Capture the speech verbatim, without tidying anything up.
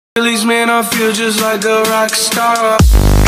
Release, man, I feel just like a rock star.